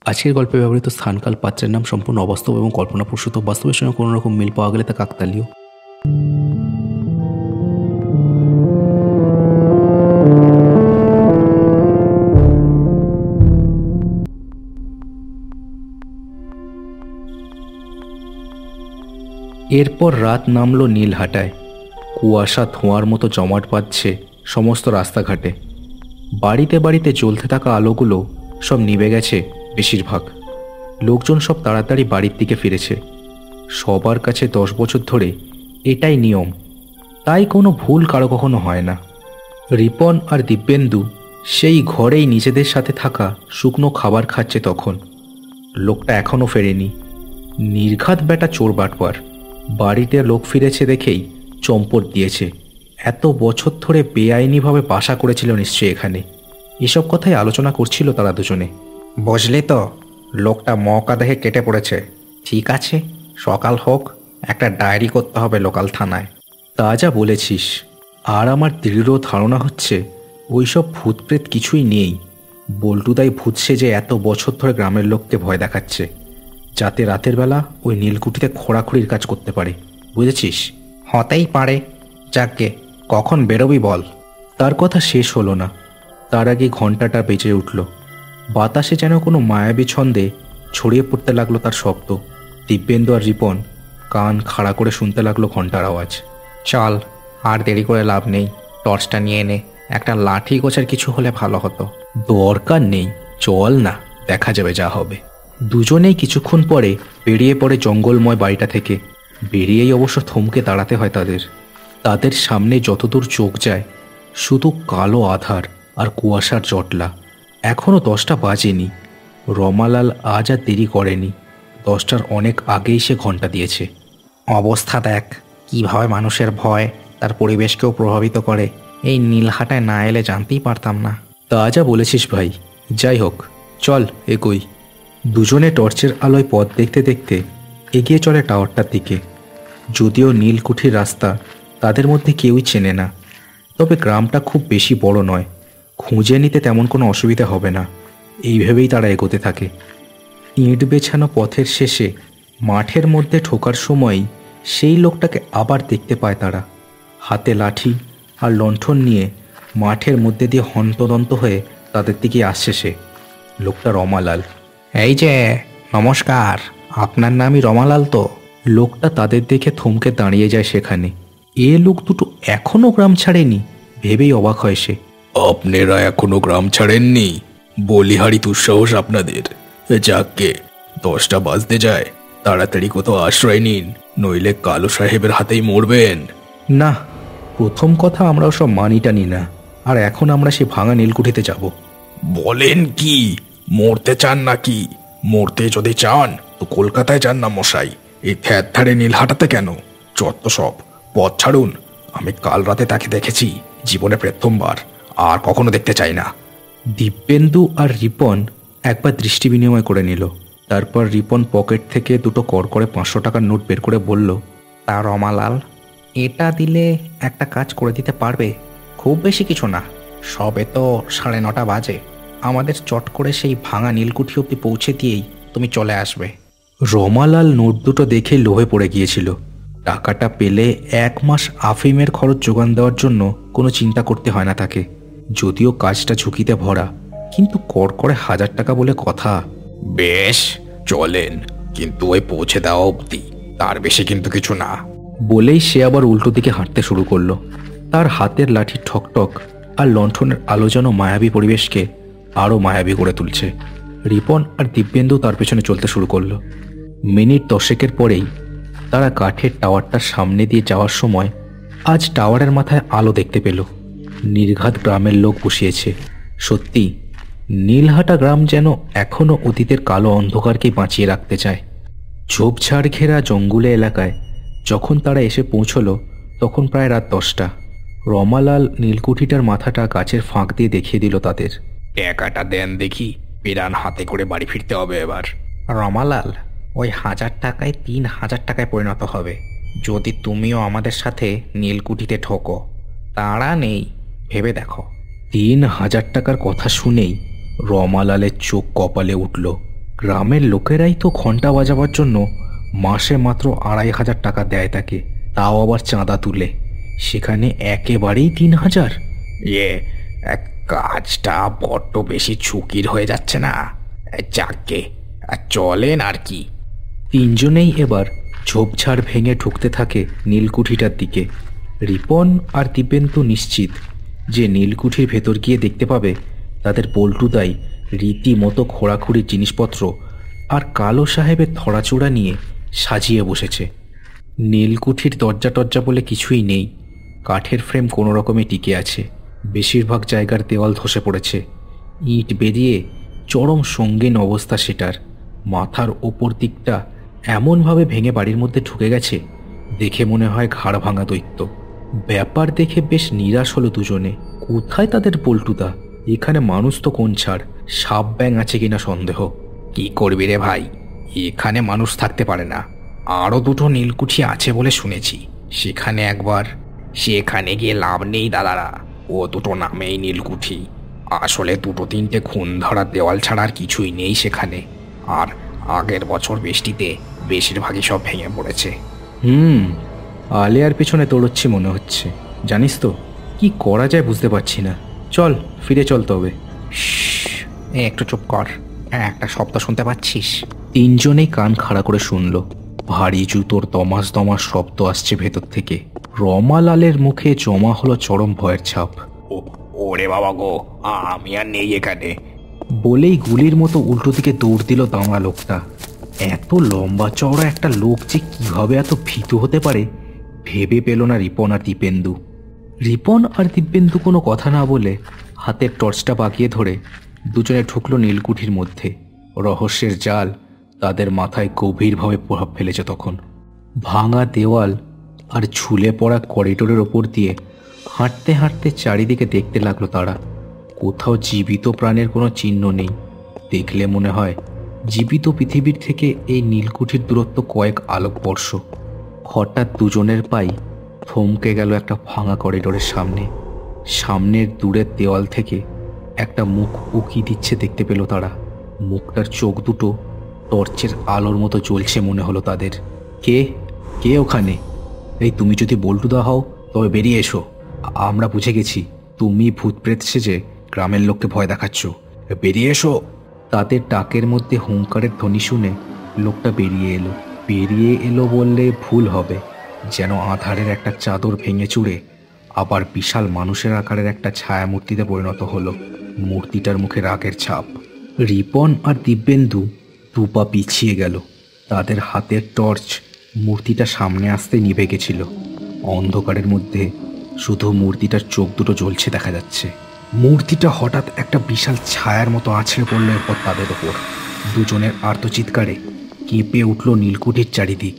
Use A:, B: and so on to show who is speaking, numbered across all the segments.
A: আজকের গল্পে ব্যবহৃত স্থানকাল পাত্রের নাম সম্পূর্ণ অবাস্তব এবং কল্পনাপ্রসূত। বাস্তবের সঙ্গে কোনো রকম মিল পাওয়া গেলে তা কাকতালীয়। এরপর রাত নামলো নীলহাটায়। কুয়াশা ধোঁয়ার মতো জমাট বাঁধছে সমস্ত রাস্তাঘাটে। বাড়িতে বাড়িতে জ্বলতে থাকা আলোগুলো সব নিভে গেছে বেশিরভাগ। লোকজন সব তাড়াতাড়ি বাড়ির দিকে ফিরেছে। সবার কাছে 10 বছর ধরে এটাই নিয়ম, তাই কোনো ভুল কারো কখনো হয় না। রিপন আর দিব্যেন্দু সেই ঘরেই নিজেদের সাথে থাকা শুকনো খাবার খাচ্ছে তখন। লোকটা এখনও ফেরেনি। নির্ঘাত বেটা চোর বাটপার। বাড়িতে লোক ফিরেছে দেখেই চম্পট দিয়েছে। এত বছর ধরে বেআইনিভাবে বাসা করেছিল নিশ্চয়ই এখানে। এসব কথাই আলোচনা করছিল তারা দুজনে।
B: বুঝলি তো, লোকটা মৌকা দেখে কেটে পড়েছে। ঠিক আছে, সকাল হোক, একটা ডায়েরি করতে হবে লোকাল থানায়।
A: তা যা বলেছিস। আর আমার দৃঢ় ধারণা হচ্ছে ওইসব ভূতপ্রেত কিছুই নেই। বল্টুদাই ভূত সেজে এত বছর ধরে গ্রামের লোককে ভয় দেখাচ্ছে, যাতে রাতের বেলা ওই নীলকুঠিতে খোঁড়াখুড়ির কাজ করতে পারে। বুঝেছিস?
B: হতেই পারে। যাকে কখন বেরোবি বল?
A: তার কথা শেষ হলো না, তার আগে ঘণ্টাটা বেজে উঠল। বাতাসে যেন কোনো মায়াবী ছন্দে ছড়িয়ে পড়তে লাগলো তার শব্দ। দিব্যেন্দু আর রিপন কান খাড়া করে শুনতে লাগলো ঘণ্টার আওয়াজ।
B: চল, আর দেরি করে লাভ নেই। টর্চটা নিয়ে নে। একটা লাঠি গোছের কিছু হলে ভালো হতো।
A: দরকার নেই, চল না, দেখা যাবে যা হবে। দুজনেই কিছুক্ষণ পরে বেরিয়ে পড়ে জঙ্গলময় বাড়িটা থেকে। বেরিয়েই অবশ্য থমকে দাঁড়াতে হয় তাদের। তাদের সামনে যতদূর চোখ যায় শুধু কালো আধার আর কুয়াশার জটলা। এখনও 10টা বাজেনি। রমালাল আজ আর দেরি করেনি। 10টার অনেক আগেই সে ঘণ্টা দিয়েছে।
B: অবস্থা দেখ, কিভাবে মানুষের ভয় তার পরিবেশকেও প্রভাবিত করে। এই নীলহাটায় না এলে জানতেই পারতাম না।
A: তা যা বলেছিস ভাই। যাই হোক, চল এগোই। দুজনে টর্চের আলোয় পথ দেখতে দেখতে এগিয়ে চলে টাওয়ারটার দিকে। যদিও নীলকুঠির রাস্তা তাদের মধ্যে কেউই চেনে না, তবে গ্রামটা খুব বেশি বড় নয়। খুঁজে নিতে তেমন কোনো অসুবিধা হবে না, এই ভেবেই তারা এগোতে থাকে। ইঁট বেছানো পথের শেষে মাঠের মধ্যে ঢোকার সময়ই সেই লোকটাকে আবার দেখতে পায় তারা। হাতে লাঠি আর লণ্ঠন নিয়ে মাঠের মধ্যে দিয়ে হন্তদন্ত হয়ে তাদের দিকে আসছে সে। লোকটা রমালাল।
B: এই যে, নমস্কার, আপনার নামই রমালাল তো?
A: লোকটা তাদের দেখে থমকে দাঁড়িয়ে যায় সেখানে। এ লোক দুটো এখনো গ্রাম ছাড়েনি ভেবেই অবাক হয় সে।
C: আপনারা এখনো গ্রাম ছাড়েননি? বলিহারি দুঃসাহস আপনাদের। যাকগে, 10টা বাজতে যায়, তাড়াতাড়ি কোথাও আশ্রয় নিন, নইলে কালো সাহেবের হাতেই মরবেন।
A: না, প্রথম কথা আমরা ওসব মানি টানি না। আর এখন আমরা সে ভাঙা নীলকুঠিতে যাব।
C: বলেন কি? মরতে চান নাকি? মরতে যদি চান তো কলকাতায় যান না মশাই, এই ধ্যারে নীলহাটাতে কেন? যত সব, পথ ছাড়ুন। আমি কাল রাতে তাকে দেখেছি, জীবনে প্রথমবার, আর কখনো দেখতে চাই না।
A: দিব্যেন্দু আর রিপন একবার দৃষ্টি বিনিময় করে নিল। তারপর রিপন পকেট থেকে দুটো কড়কড়ে 500 টাকার নোট বের করে বলল,
B: তা রমালাল, এটা দিলে একটা কাজ করে দিতে পারবে? খুব বেশি কিছু না, সবে তো 9:30 বাজে। আমাদের চট করে সেই ভাঙা নীলকুঠি অব্দি পৌঁছে দিয়েই তুমি চলে আসবে।
A: রমালাল নোট দুটো দেখে লোভে পড়ে গিয়েছিল। টাকাটা পেলে 1 মাস আফিমের খরচ যোগান দেওয়ার জন্য কোনো চিন্তা করতে হয় না তাকে। যদিও কাজটা ঝুঁকিতে ভরা, কিন্তু কড়কড়ে 1000 টাকা বলে কথা।
C: বেশ, চলেন, কিন্তু ওই পৌঁছে দেওয়া অবধি, তার বেশি কিন্তু কিছু না।
A: বলেই সে আবার উল্টো দিকে হাঁটতে শুরু করলো। তার হাতের লাঠি ঠকঠক আর লণ্ঠনের আলো যেন মায়াবী পরিবেশকে আরও মায়াবী করে তুলছে। রিপন আর দিব্যেন্দু তার পেছনে চলতে শুরু করলো। মিনিট 10 পরেই তারা কাঠের টাওয়ারটার সামনে দিয়ে যাওয়ার সময় আজ টাওয়ারের মাথায় আলো দেখতে পেল। নির্ঘাত গ্রামের লোক বসিয়েছে। সত্যি, নীলহাটা গ্রাম যেন এখনও অতীতের কালো অন্ধকারকে বাঁচিয়ে রাখতে চায়। ঝোপঝাড় ঘেরা জঙ্গলে এলাকায় যখন তারা এসে পৌঁছলো তখন প্রায় রাত 10টা। রমালাল নীলকুঠিটার মাথাটা গাছের ফাঁক দিয়ে দেখিয়ে দিল তাদের।
C: টাকাটা দেন দেখি, পেরান হাতে করে বাড়ি ফিরতে হবে এবার।
B: রমালাল, ওই 1000 টাকায় 3000 টাকায় পরিণত হবে যদি তুমিও আমাদের সাথে নীলকুঠিতে ঠোকো। তাড়া নেই, ভেবে দেখো।
A: 3000 টাকার কথা শুনেই রমালালের চোখ কপালে উঠল। গ্রামের লোকেরাই তো ঘন্টা বাজাবার জন্য মাসে মাত্র 2,500 টাকা দেয় তাকে, তাও আবার চাঁদা তুলে। সেখানে একেবারেই 3,000।
B: কাজটা বড্ড বেশি ঝুঁকির হয়ে যাচ্ছে না? যাকে চলেন আর কি।
A: তিনজনেই এবার ঝোপঝাড় ভেঙে ঢুকতে থাকে নীলকুঠিটার দিকে। রিপন আর দিব্যেন্দু নিশ্চিত যে নীলকুঠির ভেতর গিয়ে দেখতে পাবে তাদের পল্টুদাই রীতিমতো খোঁড়াখুড়ির জিনিসপত্র আর কালো সাহেবের ধরাচূড়া নিয়ে সাজিয়ে বসেছে। নীলকুঠির দরজা টরজা বলে কিছুই নেই, কাঠের ফ্রেম কোনো রকমে টিকে আছে। বেশিরভাগ জায়গার দেওয়াল ধসে পড়েছে, ইট বেরিয়ে চরম সঙ্গীন অবস্থা সেটার। মাথার ওপর দিকটা এমনভাবে ভেঙে বাড়ির মধ্যে ঢুকে গেছে, দেখে মনে হয় ঘাড় ভাঙা দৈত্য। ব্যাপার দেখে বেশ নিরাশ হলো দুজনে। কোথায় তাদের পল্টুদা? এখানে মানুষ তো কোন ছাড়, সাপ ব্যাং আছে কিনা সন্দেহ।
B: কি করবি রে ভাই, এখানে মানুষ থাকতে পারে না। আরও দুটো নীলকুঠি আছে বলে শুনেছি। সেখানে গিয়ে লাভ নেই দাদারা, ও দুটো নামেই নীলকুঠি। আসলে দুটো তিনটে খুন ধরার দেওয়াল ছাড়া আর কিছুই নেই সেখানে। আর আগের বছর বৃষ্টিতে বেশিরভাগই সব ভেঙে পড়েছে।
A: আলেয়ার পেছনে দৌড়চ্ছি মনে হচ্ছে। জানিস তো কি করা যায় বুঝতে পারছি না। চল ফিরে চল তবে।
B: একটু চুপ কর, একটা শব্দ শুনতে পাচ্ছিস?
A: তিনজনেই কান খাড়া করে শুনল। ভারী জুতোর দমাস দমাস শব্দ আসছে ভেতর থেকে। রমালালের মুখে জমা হলো চরম ভয়ের ছাপ।
B: ওরে বাবা গো, আমি আর নেই এখানে
A: বলেই গুলির মতো উল্টো দিকে দৌড় দিল দামড়া লোকটা। এত লম্বা চওড়া একটা লোক যে কিভাবে এত ভীতু হতে পারে ভেবে পেল না রিপন আর দিব্যেন্দু। রিপন আর দিব্যেন্দু কোনো কথা না বলে হাতের টর্চটা বাগিয়ে ধরে দুজনে ঢুকলো নীলকুঠির মধ্যে। রহস্যের জাল তাদের মাথায় গভীরভাবে প্রভাব ফেলেছে তখন। ভাঙা দেওয়াল আর ঝুলে পড়া করিডোরের ওপর দিয়ে হাঁটতে হাঁটতে চারিদিকে দেখতে লাগলো তারা। কোথাও জীবিত প্রাণের কোনো চিহ্ন নেই। দেখলে মনে হয় জীবিত পৃথিবীর থেকে এই নীলকুঠির দূরত্ব কয়েক আলোকবর্ষ। হঠাৎ দুজনের পাই থমকে গেল একটা ভাঙা করিডোরের সামনে। সামনের দূরের দেওয়াল থেকে একটা মুখ উকি দিচ্ছে দেখতে পেল তারা। মুখটার চোখ দুটো টর্চের আলোর মতো জ্বলছে মনে হলো তাদের। কে কে ওখানে? এই তুমি যদি বল্টুদা হও তবে বেরিয়ে এসো। আমরা বুঝে গেছি তুমি ভূত প্রেত সেজে গ্রামের লোককে ভয় দেখাচ্ছ। বেরিয়ে এসো। তাদের ডাকের মধ্যে হুঙ্কারের ধ্বনি শুনে লোকটা বেরিয়ে এলো বললে ভুল হবে। যেন আধারের একটা চাদর ভেঙে চুড়ে আবার বিশাল মানুষের আকারের একটা ছায়ামূর্তিতে পরিণত হলো। মূর্তিটার মুখে রাগের ছাপ। রিপন আর দিব্যেন্দু দুপা পিছিয়ে গেল। তাদের হাতের টর্চ মূর্তিটা সামনে আসতে নিভে গেছিল। অন্ধকারের মধ্যে শুধু মূর্তিটার চোখ দুটো জ্বলছে দেখা যাচ্ছে। মূর্তিটা হঠাৎ একটা বিশাল ছায়ার মতো আছড়ে পড়ল এরপর তাদের ওপর। দুজনের আর্তচিৎকারে কেঁপে উঠল নীলকুঠির চারিদিক।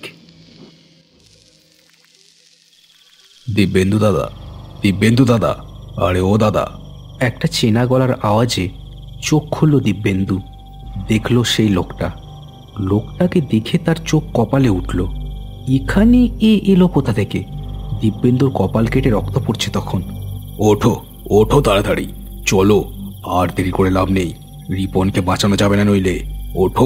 C: দিব্যেন্দু দাদা, আরে ও দাদা।
A: একটা চেনা গলার আওয়াজে চোখ খুলল দিব্যেন্দু। দেখল সেই লোকটাকে দেখে তার চোখ কপালে উঠল। এখানে এলো কোথা থেকে? দিব্যেন্দুর কপাল কেটে রক্ত পড়ছে তখন।
C: ওঠো তাড়াতাড়ি, চলো, আর দেরি করে লাভ নেই। রিপনকে বাঁচানো যাবে না নইলে। ওঠো।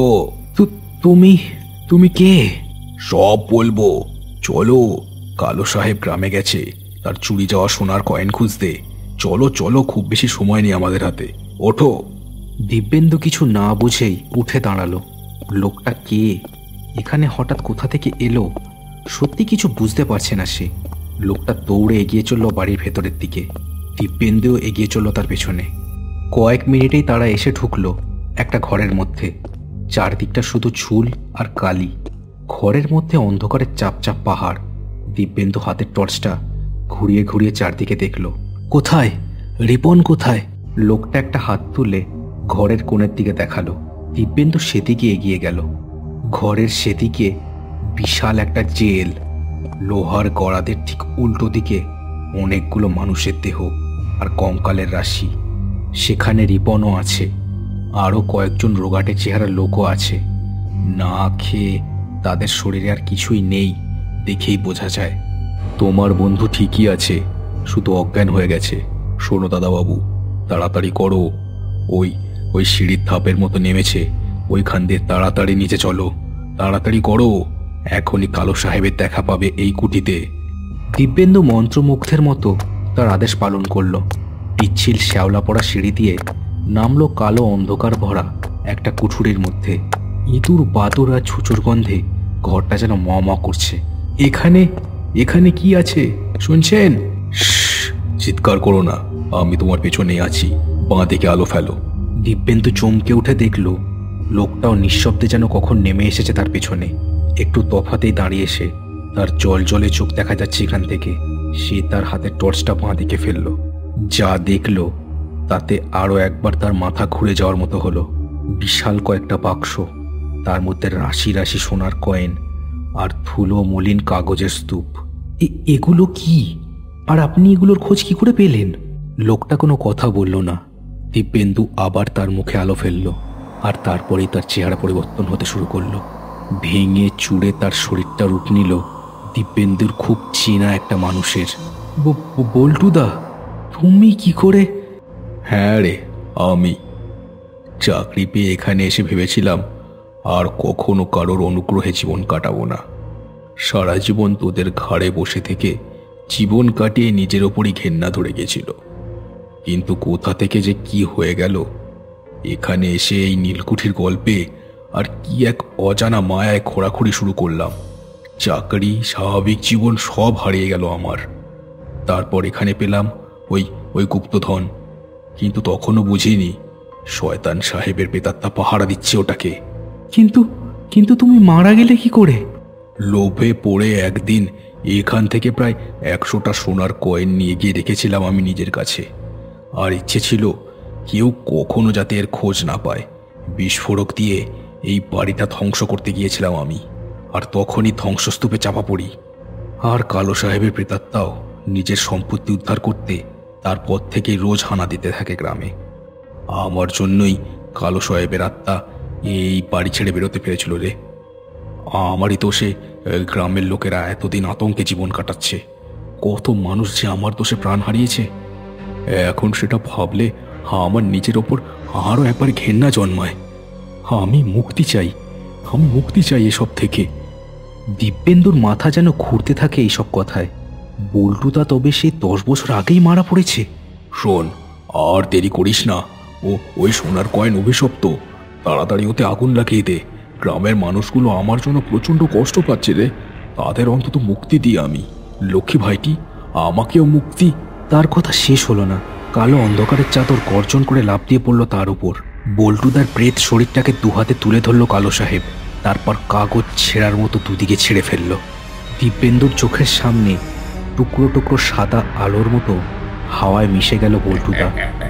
A: তুমি কে?
C: সব বলবো, চলো। কালো সাহেব গ্রামে গেছে তার চুরি যাওয়া সোনার কয়েন খুঁজতে। চলো, খুব বেশি সময় নেই আমাদের হাতে। ওঠো।
A: দিব্যেন্দু কিছু না বুঝেই উঠে দাঁড়ালো। লোকটা কে? এখানে হঠাৎ কোথা থেকে এলো? সত্যি কিছু বুঝতে পারছে না সে। লোকটা দৌড়ে এগিয়ে চলল বাড়ির ভেতরের দিকে। দিব্যেন্দুও এগিয়ে চলল তার পেছনে। কয়েক মিনিটেই তারা এসে ঢুকলো একটা ঘরের মধ্যে। চারদিকটা শুধু ঝুল আর কালি। ঘরের মধ্যে অন্ধকারের চাপচাপ পাহাড়। দিব্যেন্দু হাতের টর্চটা ঘুরিয়ে ঘুরিয়ে চারদিকে দেখল। কোথায় রিপন, কোথায়? লোকটা একটা হাত তুলে ঘরের কোণের দিকে দেখালো। দিব্যেন্দু সেদিকে এগিয়ে গেল। ঘরের সেদিকে বিশাল একটা জেল। লোহার গড়াদের ঠিক উল্টো দিকে অনেকগুলো মানুষের দেহ আর কঙ্কালের রাশি। সেখানে রিপনও আছে, আরও কয়েকজন রোগাটে চেহারার লোকও আছে। না খেয়ে তাদের শরীরে আর কিছুই নেই, দেখেই বোঝা যায়।
C: তোমার বন্ধু ঠিকই আছে, শুধু অজ্ঞান হয়ে গেছে। শোনো দাদাবাবু, তাড়াতাড়ি করো। ওই সিঁড়ির ধাপের মতো নেমেছে, ওইখান দিয়ে তাড়াতাড়ি নিচে চলো, তাড়াতাড়ি করো, এখনই কালো সাহেবের দেখা পাবে এই কুটিতে।
A: দিব্যেন্দু মন্ত্রমুগ্ধের মতো তার আদেশ পালন করলো। পিচ্ছিল শ্যাওলা পড়া সিঁড়ি দিয়ে নামলো কালো অন্ধকার ভরা একটা কুঠুরির মধ্যে। ইঁদুর বাদুর আর ছুঁচোর গন্ধে ঘরটা যেন ম ম করছে।
C: এখানে এখানে কি আছে শুনছেন? শ্শ্, চিৎকার করো না, আমি তোমার পেছনে আছি, বাঁ দিকে আলো ফেলো।
A: দিব্যেন্দু চমকে উঠে দেখল লোকটাও নিঃশব্দে যেন কখন নেমে এসেছে তার পেছনে। একটু তফাতেই দাঁড়িয়ে এসে তার জল জলে চোখ দেখা যাচ্ছে এখান থেকে। সে তার হাতের টর্চটা বাঁ দিকে ফেললো। যা দেখল তাতে আরো একবার তার মাথা ঘুরে যাওয়ার মতো হলো। বিশাল কয়েকটা বাক্স, তার মধ্যে রাশি রাশি সোনার কয়েন আর ধুলো মলিন কাগজের স্তূপ। এগুলো কি? আর আপনি এগুলোর খোঁজ কি করে পেলেন? লোকটা কোনো কথা বলল না। দিব্যেন্দু আবার তার মুখে আলো ফেলল, আর তারপরেই তার চেহারা পরিবর্তন হতে শুরু করলো। ভেঙে চুড়ে তার শরীরটা রূপ নিল দিব্যেন্দুর খুব চেনা একটা মানুষের। বল্টুদা, তুমি কি করে?
C: হ্যাঁ রে, আমি চাকরি পেয়ে এখানে এসে ভেবেছিলাম আর কখনো কারোর অনুগ্রহে জীবন কাটাবো না। সারা জীবন তোদের ঘাড়ে বসে থেকে জীবন কাটিয়ে নিজের ওপরই ঘেন্না ধরে গেছিল। কিন্তু কোথা থেকে যে কি হয়ে গেল, এখানে এসে এই নীলকুঠির গল্পে আর কি এক অজানা মায়ায় খোঁড়াখুড়ি শুরু করলাম। চাকরি, স্বাভাবিক জীবন সব হারিয়ে গেল আমার। তারপর এখানে পেলাম ওই ওই গুপ্তধন, কিন্তু তখনও বুঝিনি শয়তান সাহেবের প্রেতাত্মা পাহারা দিচ্ছে ওটাকে।
A: কিন্তু কিন্তু তুমি মারা গেলে কি করে?
C: লোভে পড়ে একদিন এখান থেকে প্রায় 100টা সোনার কয়েন নিয়ে গিয়ে রেখেছিলাম আমি নিজের কাছে। আর ইচ্ছে ছিল কেউ কখনো যাতে এর খোঁজ না পায়। বিস্ফোরক দিয়ে এই বাড়িটা ধ্বংস করতে গিয়েছিলাম আমি, আর তখনই ধ্বংসস্তূপে চাপা পড়ি। আর কালো সাহেবের প্রেতাত্মাও নিজের সম্পত্তি উদ্ধার করতে তারপর থেকেই রোজ হানা দিতে থাকে গ্রামে। আমার জন্যই কালো সাহেবের আত্মা এই বাড়ি ছেড়ে বেরোতে পেরেছিল রে। আমারই দোষে গ্রামের লোকেরা এতদিন আতঙ্কে জীবন কাটাচ্ছে। কত মানুষ যে আমার দোষে প্রাণ হারিয়েছে, এখন সেটা ভাবলে আমার নিজের ওপর আরও একবার ঘেন্না জন্মায়। আমি মুক্তি চাই, আমি মুক্তি চাই এসব থেকে।
A: দিব্যেন্দুর মাথা যেন ঘুরতে থাকে এইসব কথায়। বল্টুদা তবে সে 10 বছর আগেই মারা পড়েছে?
C: শোন, আর দেরি করিস না। ওই সোনার কয়েন অভিশপ্ত, তাড়াতাড়ি ওতে আগুন লাগিয়ে দে। গ্রামের মানুষগুলো আমার জন্য প্রচণ্ড কষ্ট পাচ্ছে রে, তাদের অন্তত মুক্তি দিই আমি। লক্ষ্মী ভাইটি, আমাকেও মুক্তি।
A: তার কথা শেষ হলো না। কালো অন্ধকারের চাদর গর্জন করে লাফ দিয়ে পড়ল তার উপর। বল্টুদার প্রেত শরীরটাকে দুহাতে তুলে ধরল কালো সাহেব, তারপর কাগজ ছেঁড়ার মতো দুদিকে ছেড়ে ফেলল। দিব্যেন্দুর চোখের সামনে টুকরো টুকরো সাদা আলোর মতো হাওয়ায় মিশে গেল বল্টুদা।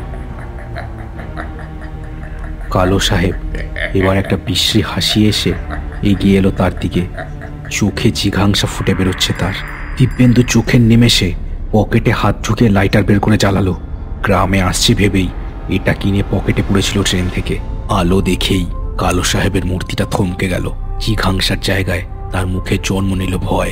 A: কালো সাহেব এবার একটা বিশ্রী হাসি এসে এগিয়ে এলো তার দিকে। চোখে জিঘাংসা ফুটে বেরোচ্ছে তার। দিব্যেন্দু চোখের নিমেষে পকেটে হাত ঢুকিয়ে লাইটার বের করে জ্বালালো। গ্রামে আসছে ভেবেই এটা কিনে পকেটে পুড়েছিল ট্রেন থেকে। আলো দেখেই কালো সাহেবের মূর্তিটা থমকে গেল। জিঘাংসার জায়গায় তার মুখে জন্ম নিল ভয়।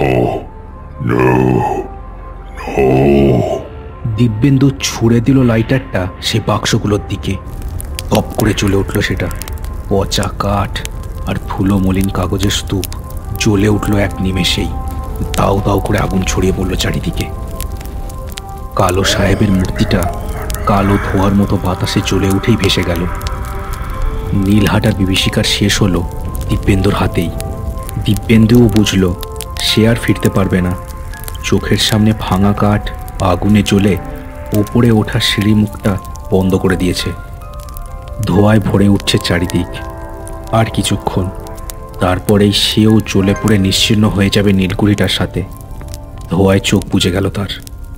A: দিব্যেন্দু ছুঁড়ে দিল লাইটারটা সে বাক্সগুলোর দিকে। টপ করে চলে উঠল সেটা। পচা কাঠ আর ধুলো মলিন কাগজের স্তূপ জ্বলে উঠল এক নিমেষেই। দাউ দাউ করে আগুন ছড়িয়ে পড়ল চারিদিকে। কালো সাহেবের মূর্তিটা কালো ধোঁয়ার মতো বাতাসে জ্বলে উঠেই ভেসে গেল। নীলহাটার বিভীষিকার শেষ হলো দিব্যেন্দুর হাতেই। দিব্যেন্দুও বুঝল সে আর ফিরতে পারবে না। চোখের সামনে ভাঙা কাঠ আগুনে জ্বলে ওপরে ওঠা সিঁড়ি মুখটা বন্ধ করে দিয়েছে। ধোঁয়ায় ভরে উঠছে চারিদিক। আর কিছুক্ষণ, তারপরেই সেও জ্বলে পড়ে নিশ্চিহ্ন হয়ে যাবে নীলকুঠিটার সাথে। ধোঁয়ায় চোখ বুজে গেল তার।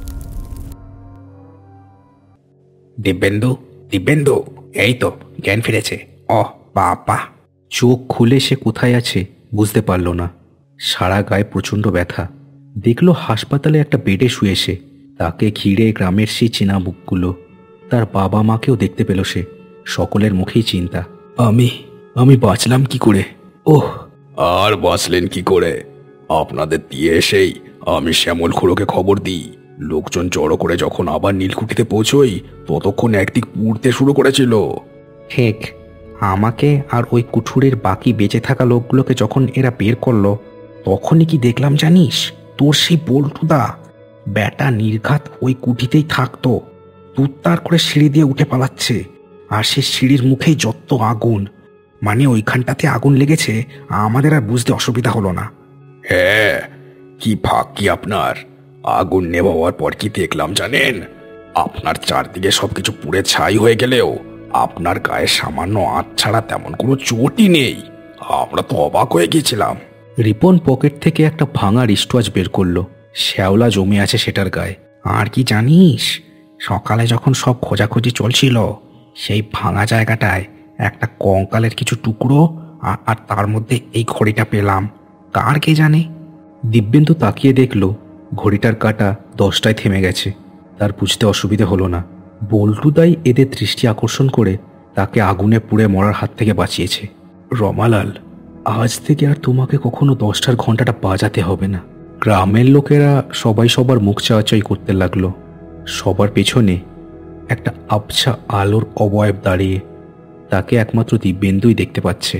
A: দিব্যেন্দু, দিব্যেন্দু, এই তো জ্ঞান ফিরেছে। বাবা! চোখ খুলে সে কোথায় আছে বুঝতে পারল না। সারা গায়ে প্রচণ্ড ব্যথা। দেখল হাসপাতালে একটা বেডে শুয়ে সে। তাকে ঘিরে গ্রামের সেই চেনা মুখগুলো। তার বাবা মাকেও দেখতে পেল সে। সকলের মুখেই চিন্তা। আমি বাঁচলাম কি করে? ওহ!
C: আর বাঁচলেন কি করে? আপনাদের দিয়ে এসেই আমি শ্যামল খুড়োকে খবর দিই। লোকজন জড়ো করে যখন আবার নীলকুঠিতে পৌঁছই, ততক্ষণ একদিক পুড়তে শুরু করেছিল।
B: ঠিক, আমাকে আর ওই কুঠুরির বাকি বেঁচে থাকা লোকগুলোকে যখন এরা বের করলো, তখনই কি দেখলাম জানিস? তোর সেই বল্টুদা ব্যাটা নির্ঘাত ওই কুঠিতেই থাকতো, তুত্তার করে সিঁড়ি দিয়ে উঠে পালাচ্ছে। আর সে সিঁড়ির মুখেই যত আগুন, মানে ওইখানটাতে আগুন লেগেছে, আমাদের আর বুঝতে অসুবিধা হলো না।
C: হ্যাঁ, কি ভাগ কি আপনার! আগুন নেভাবার পর কি দেখলাম জানেন? আপনার চারদিকে সবকিছু পুড়ে ছাই হয়ে গেলেও আপনার গায়ে সামান্য আঁচ ছাড়া তেমন কোনো চোটই নেই। আমরা তো অবাক হয়ে গিয়েছিলাম।
A: রিপন পকেট থেকে একটা ভাঙা রিস্টওয়াচ বের করলো। শ্যাওলা জমে আছে সেটার গায়ে।
B: আর কি জানিস, সকালে যখন সব খোঁজাখুঁজি চলছিল, সেই ভাঙা জায়গাটায় একটা কঙ্কালের কিছু টুকরো আর তার মধ্যে এই ঘড়িটা পেলাম। কার কে জানে?
A: দিব্যেন্দু তাকিয়ে দেখল ঘড়িটার কাঁটা 10টায় থেমে গেছে। তার বুঝতে অসুবিধে হলো না। বল্টুদাই এদের দৃষ্টি আকর্ষণ করে তাকে আগুনে পুড়ে মরার হাত থেকে বাঁচিয়েছে। রমালাল, আজ থেকে আর তোমাকে কখনো 10টার ঘন্টাটা বাজাতে হবে না। গ্রামের লোকেরা সবাই সবার মুখ চাওয়াচাই করতে লাগলো। সবার পেছনে একটা আবছা আলোর অবয়ব দাঁড়িয়ে, তাকে একমাত্র দিব্যেন্দুই দেখতে পাচ্ছে।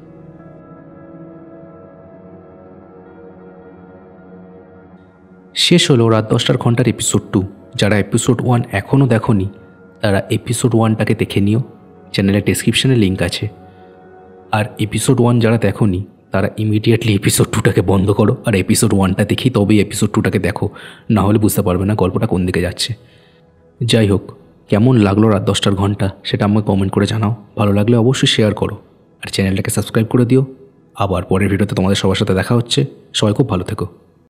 A: শেষ হলো রাত 10টার ঘন্টার এপিসোড 2। যারা এপিসোড 1 এখনও দেখোনি তারা এপিসোড 1টাকে দেখে নিও, চ্যানেলের ডেসক্রিপশনে লিঙ্ক আছে। আর এপিসোড 1 যারা দেখোনি তারা ইমিডিয়েটলি এপিসোড 2টাকে বন্ধ করো আর এপিসোড 1টা দেখি তবেই এপিসোড 2টাকে দেখো, না হলে বুঝতে পারবে না গল্পটা কোন দিকে যাচ্ছে। যাই হোক, কেমন লাগলো রাত 10টার ঘন্টা সেটা আমাকে কমেন্ট করে জানাও। ভালো লাগলে অবশ্যই শেয়ার করো আর চ্যানেলটাকে সাবস্ক্রাইব করে দিও। আবার পরের ভিডিওতে তোমাদের সবার সাথে দেখা হচ্ছে। সবাই খুব ভালো থেকো।